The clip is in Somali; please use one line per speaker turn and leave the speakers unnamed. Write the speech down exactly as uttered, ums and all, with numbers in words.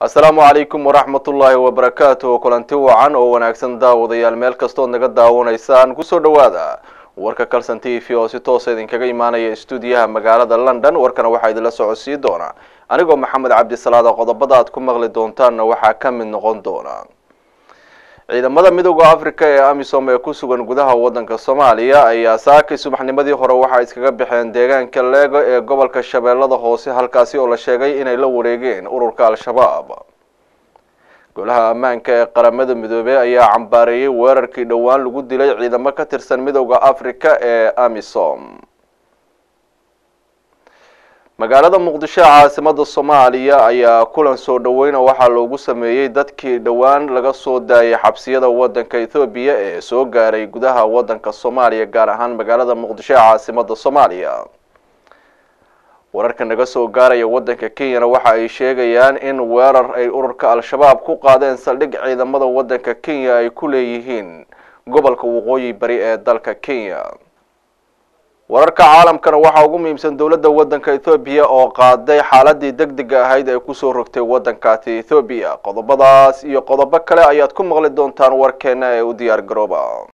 السلام عليكم ورحمة الله وبركاته. كلنتي وعن oo wanaagsan daawadayaal meel kasto naga daawanaysaan ku soo dhawaada warka Kalsan T V oo si toos ah idinkaga imaanaya stuudiyaha magaalada London. warkana waxa idin la socodsiin doona anigoo Maxamed Cabdi Salaad. qodobada aad ku maqli doontaan waxa ka mid noqon doona ciidamada midowga Afrika ee AMISOM ee ku sugan gudaha wadanka Soomaaliya ayaa saakay subaxnimadii hore waxa iskaga bixeen deegaanka Leego ee gobolka Shabeellada Hoose, halkaasi oo la sheegay inay la wareegeen ururka Al-Shabaab. golaha ammaanka ee qaramada midoobay ayaa cambaareeyay weerarkii dhawaan lagu dilay ciidamo ka tirsan midowga Afrika ee AMISOM. magaalada Muqdisho caasimada Soomaaliya ayaa kulan soo dhaweyn waxa loogu sameeyay dadkii dhawaan laga soo daayay xabsiyada wadanka Itoobiya ee soo gaaray gudaha wadanka Soomaaliya, gaar ahaan magaalada Muqdisho caasimada Soomaaliya. wararka naga soo gaaraya wadanka Kenya waxa ay sheegayaan in weerar ay ururka Al-Shabaab ku qaadeen saldhig ciidamada wadanka Kenya ay ku leeyihiin gobolka waqooyi bari ee dalka Kenya. wararka caalamkana waxa ugu muhiimsan dawladda wadanka Itoobiya oo qaaday xaaladii degdega ahayd ay ku soo rogtay wadanka Itoobiya. qodobadaas iyo qodobo kale ayaad ku maqli doontaan warkeena ee u diyaar garooba.